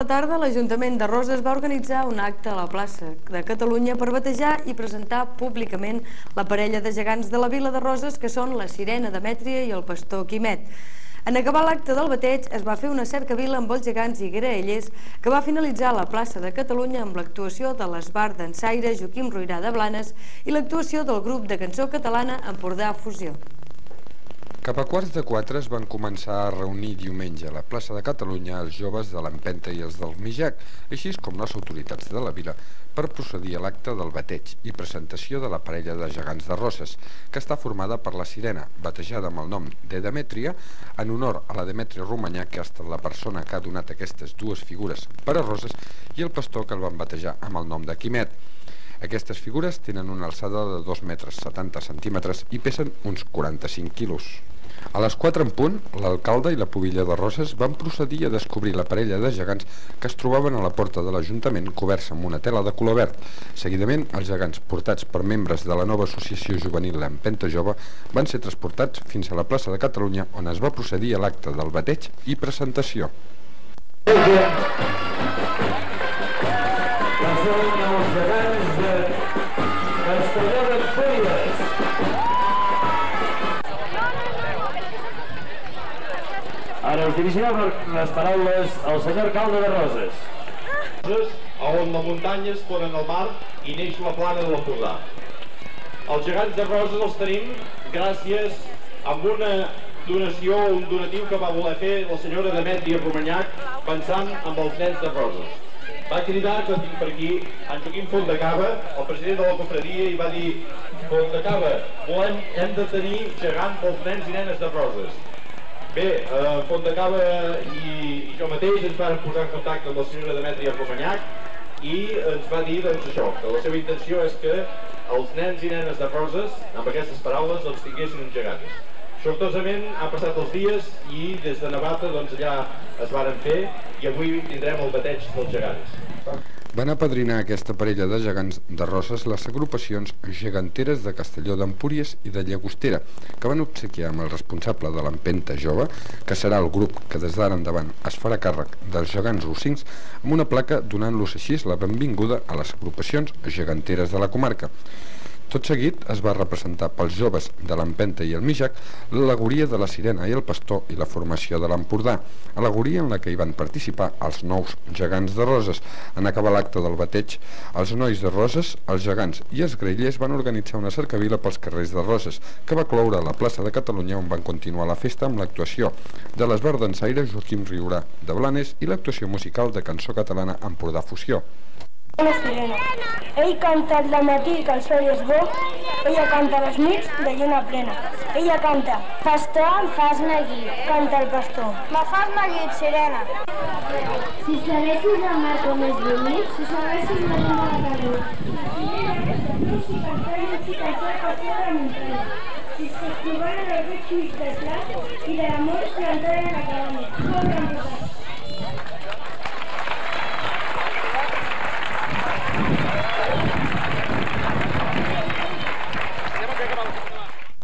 tarda, l'Ajuntament de Roses va organitzar un acte a la plaça de Catalunya per batejar i presentar públicament la parella de gegants de la vila de Roses, que són la sirena Demetria i el pastor Quimet. En acabar l'acte del bateig es va fer una cercavila amb els gegants i graellers, que va finalitzar a la plaça de Catalunya amb l'actuació de l'esbart dansaire Joaquim Roirà de Blanes i l'actuació del grup de cançó catalana Empordà Fusió. Cap a 3:15 es van començar a reunir diumenge a la plaça de Catalunya els joves de l'Empenta i els del Mijac, així com les autoritats de la vila, per procedir a l'acte del bateig i presentació de la parella de gegants de Roses, que està formada per la sirena, batejada amb el nom de Demetria, en honor a la Demetria Romanyà, que ha estat la persona que ha donat aquestes dues figures per a Roses, i el pastor, que el van batejar amb el nom de Quimet. Aquestes figures tenen una alçada de 2,70 m i pesen uns 45 quilos. A les 4 en punt, l'alcalde i la pubilla de Roses van procedir a descobrir la parella de gegants que es trobaven a la porta de l'Ajuntament coberts amb una tela de color verd. Seguidament, els gegants portats per membres de la nova associació juvenil l'Empenta Jove van ser transportats fins a la plaça de Catalunya, on es va procedir a l'acte del bateig i presentació. Ara us dirigirà les paraules al senyor alcalde de Roses. On la muntanya es pon en el mar i neix la plana de l'Empordà. Els gegants de Roses els tenim gràcies a una donació, un donatiu que va voler fer la senyora Demetria Romanyac pensant en els nens de Roses. Va cridar, que tinc per aquí, en Joaquim Fontdecaba, el president de la cofradia, i va dir: Fontdecaba, hem de tenir gegant pels nens i nenes de Roses. Bé, Fontdecaba i jo mateix ens vam posar en contacte amb la senyora Demetria Romanyac i ens va dir això, que la seva intenció és que els nens i nenes de Roses, amb aquestes paraules, tinguessin uns gegants. Sortosament han passat els dies i des de Navata allà es varen fer i avui tindrem el bateig dels gegants. Van apadrinar aquesta parella de gegants de Roses les agrupacions geganteres de Castelló d'Empúries i de Llagostera, que van obsequiar amb el responsable de l'Empenta Jove, que serà el grup que des d'ara endavant es farà càrrec dels gegants rossins, amb una placa donant-los així la benvinguda a les agrupacions geganteres de la comarca. Tot seguit es va representar pels joves de l'Empenta i el Mijac l'al·legoria de la sirena i el pastor i la formació de l'Empordà, al·legoria en la que hi van participar els nous gegants de Roses. En acabar l'acte del bateig, els nois de Roses, els gegants i els graellers van organitzar una cercavila pels carrers de Roses, que va cloure a la plaça de Catalunya, on van continuar la festa amb l'actuació de l'esbart dansaire Joaquim Roirà de Blanes i l'actuació musical de cançó catalana Empordà Fusió. Una sirena. Ell canta al matí, que el sol és bo, ella canta a les nits de lluna plena. Ella canta: pastor, em fas neguit, canta el pastor. Me fas neguit, sirena. Si sabessis el mar com és bonic, si sabessis la lluna de calor. Si cantar i si cantar el pastor de muntanya. Si s'activaren els reig mig de clar i de l'amor s'entaren a la cabanya.